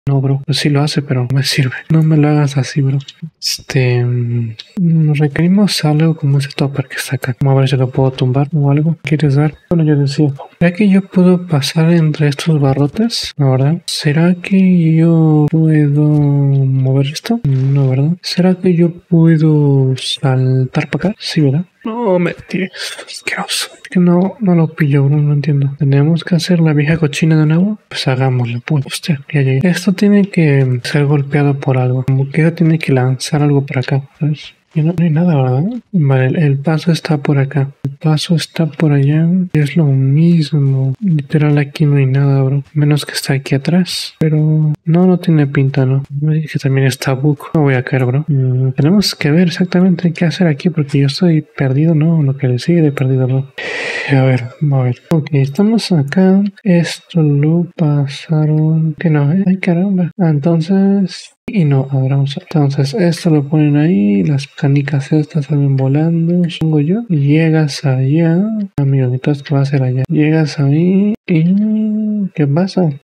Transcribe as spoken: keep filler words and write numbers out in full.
No, bro, pues sí lo hace, pero no me sirve. No me lo hagas así, bro. Este... mm, Nos requerimos algo como ese topper que está acá. Vamos a ver si lo puedo tumbar o algo. ¿Quieres dar? Bueno, yo decía... ¿Será que yo puedo pasar entre estos barrotes? ¿No, verdad? ¿Será que yo puedo mover esto? No, ¿verdad? ¿Será que yo puedo saltar para acá? Sí, ¿verdad? No me tires. Asqueroso. Es que no, no lo pillo, bro. No entiendo. ¿Tenemos que hacer la vieja cochina de nuevo? Pues hagámoslo. Pues usted, ya llegué. Esto tiene que ser golpeado por algo. Como que ella tiene que lanzar algo por acá, ¿sabes? Y no, no hay nada, ¿verdad? Vale, el, el paso está por acá. El paso está por allá. Es lo mismo. Literal, aquí no hay nada, bro. Menos que está aquí atrás. Pero no, no tiene pinta, ¿no? Me dije que también está Buco. No voy a caer, bro. Mm, tenemos que ver exactamente qué hacer aquí porque yo estoy perdido, ¿no? Lo que le sigue de perdido, bro. A ver, a ver. Ok, estamos acá. Esto lo pasaron. Que no, ¿eh? Ay, caramba. Ah, entonces... Y no, ahora vamos a... Entonces, esto lo ponen ahí. Las canicas estas salen volando. Supongo yo. Llegas allá. Amigo, entonces, ¿qué va a hacer allá? Llegas ahí y... ¿Qué pasa?